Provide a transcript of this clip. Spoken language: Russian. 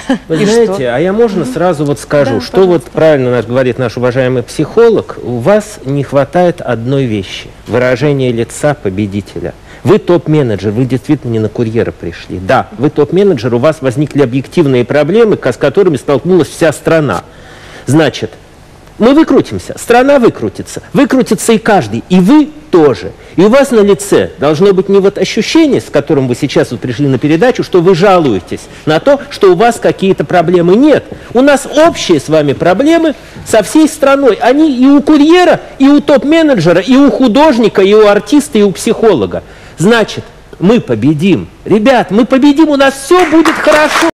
Вы знаете, а я можно сразу вот скажу, Да, что пожалуйста. вот правильно говорит наш уважаемый психолог, у вас не хватает одной вещи – выражения лица победителя. Вы топ-менеджер, вы действительно не на курьера пришли. Да, вы топ-менеджер, у вас возникли объективные проблемы, с которыми столкнулась вся страна. Значит, мы выкрутимся, страна выкрутится, выкрутится и каждый, и вы тоже. И у вас на лице должно быть не вот ощущение, с которым вы сейчас вот пришли на передачу, что вы жалуетесь на то, что у вас какие-то проблемы. Нет, у нас общие с вами проблемы со всей страной. Они и у курьера, и у топ-менеджера, и у художника, и у артиста, и у психолога. Значит, мы победим. Ребят, мы победим, у нас все будет хорошо.